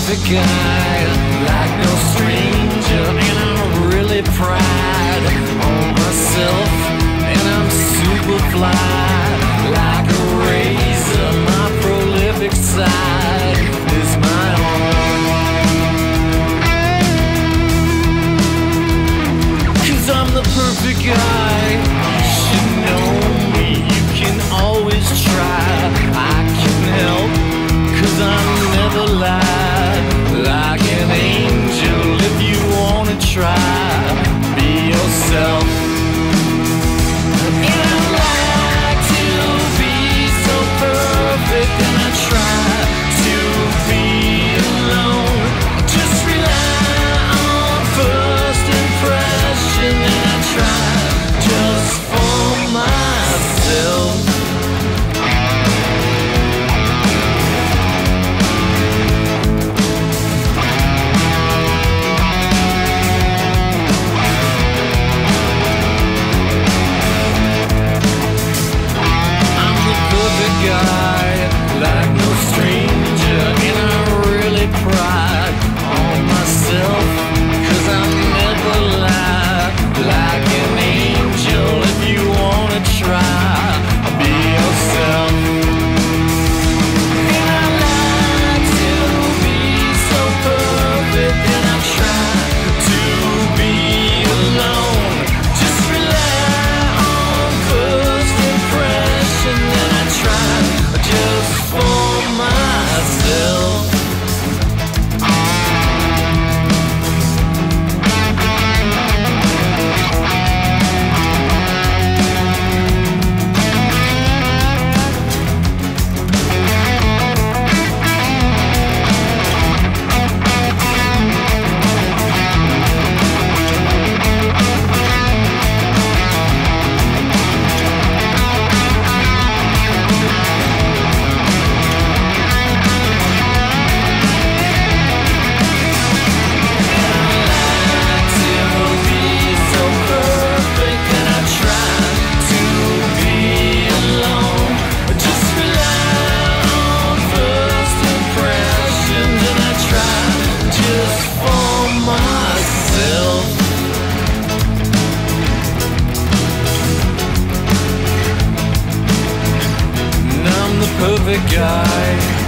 perfect guy, like no stranger, and I'm really proud on myself, and I'm super fly, like a razor. My prolific side is my own, 'cause I'm the perfect guy. You should know me, you can always try. I can help, 'cause I'm never lied, like an angel. If you wanna try, be yourself. And I like to be so perfect, and I try to be alone. Just rely on first impression, and I try just for myself. Guy, like no stranger, and I really pride on myself, 'cause I'm never lie, like an angel. If you wanna try, be yourself. And I like to be so perfect, and I try to be alone. Just rely on first impression, and I try just for myself. Perfect guy.